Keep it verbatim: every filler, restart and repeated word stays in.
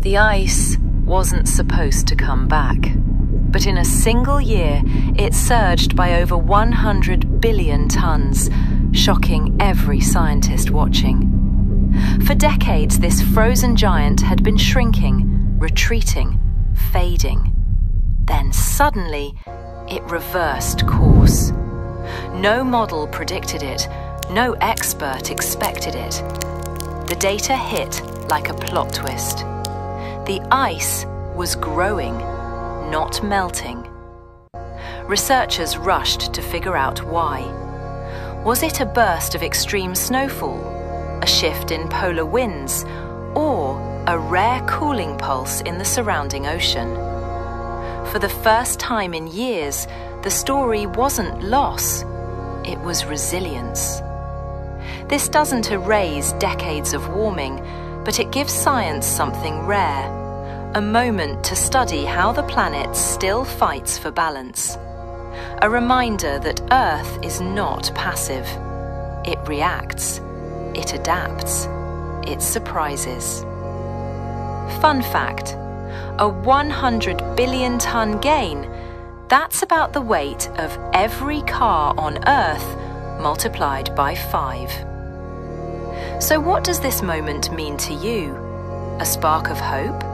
The ice wasn't supposed to come back, but in a single year, it surged by over one hundred billion tons, shocking every scientist watching. For decades, this frozen giant had been shrinking, retreating, fading. Then suddenly, it reversed course. No model predicted it, no expert expected it. The data hit like a plot twist. The ice was growing, not melting. Researchers rushed to figure out why. Was it a burst of extreme snowfall, a shift in polar winds, or a rare cooling pulse in the surrounding ocean? For the first time in years, the story wasn't loss, it was resilience. This doesn't erase decades of warming, but it gives science something rare, a moment to study how the planet still fights for balance. A reminder that Earth is not passive. It reacts, it adapts, it surprises. Fun fact, a one hundred billion ton gain, that's about the weight of every car on Earth multiplied by five. So what does this moment mean to you? A spark of hope?